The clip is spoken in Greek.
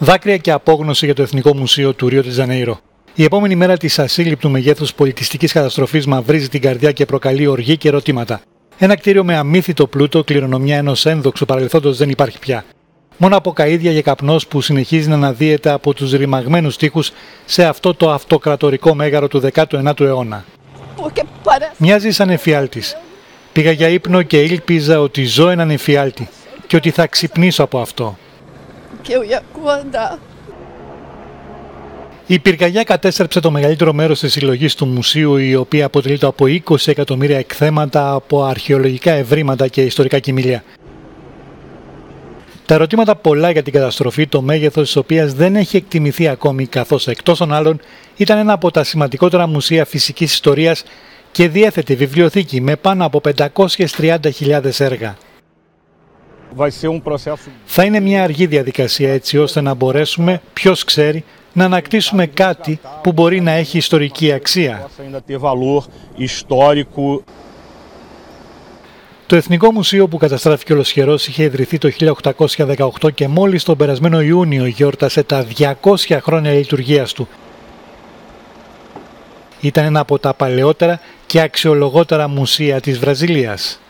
Δάκρυα και απόγνωση για το Εθνικό Μουσείο του Ρίο ντε Ζανέιρο. Η επόμενη μέρα της ασύλληπτου μεγέθους πολιτιστικής καταστροφής μαυρίζει την καρδιά και προκαλεί οργή και ερωτήματα. Ένα κτίριο με αμύθιτο πλούτο, κληρονομιά ενός ένδοξου παρελθόντος, δεν υπάρχει πια. Μόνο από καΐδια και καπνός που συνεχίζει να αναδύεται από τους ρημαγμένους τοίχους σε αυτό το αυτοκρατορικό μέγαρο του 19ου αιώνα. Μοιάζει σαν εφιάλτης. Πήγα για ύπνο και ήλπιζα ότι ζω έναν εφιάλτη και ότι θα ξυπνήσω από αυτό. Η πυρκαγιά κατέστρεψε το μεγαλύτερο μέρος της συλλογής του μουσείου, η οποία αποτελείται από 20 εκατομμύρια εκθέματα από αρχαιολογικά ευρήματα και ιστορικά κοιμήλια. Τα ερωτήματα πολλά για την καταστροφή, το μέγεθος της οποίας δεν έχει εκτιμηθεί ακόμη, καθώς εκτός των άλλων ήταν ένα από τα σημαντικότερα μουσεία φυσικής ιστορίας και διέθετε βιβλιοθήκη με πάνω από 530.000 έργα. Θα είναι μια αργή διαδικασία έτσι ώστε να μπορέσουμε, ποιος ξέρει, να ανακτήσουμε κάτι που μπορεί να έχει ιστορική αξία. Το Εθνικό Μουσείο που καταστράφηκε ολοσχερός είχε ιδρυθεί το 1818 και μόλις τον περασμένο Ιούνιο γιόρτασε τα 200 χρόνια λειτουργίας του. Ήταν ένα από τα παλαιότερα και αξιολογότερα μουσεία της Βραζιλίας.